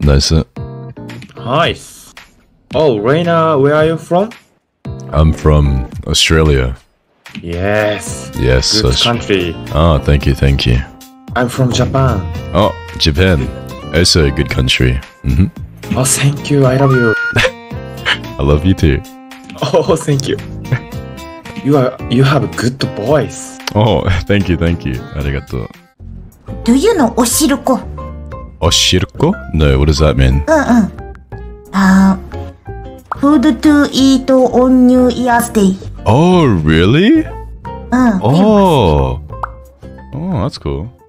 Nice. Nice. Oh, Reina, where are you from? I'm from Australia. Yes. Yes. Good country. Oh, thank you. I'm from Japan. Oh, Japan. Also a good country. Oh, thank you. I love you. I love you too. Oh, thank you. You have a good voice. Oh, thank you. ありがとう。 Do you know おしるこ? Oshirko? No, what does that mean? Food to eat on New Year's Day. Oh, really? Famous. Oh, that's cool.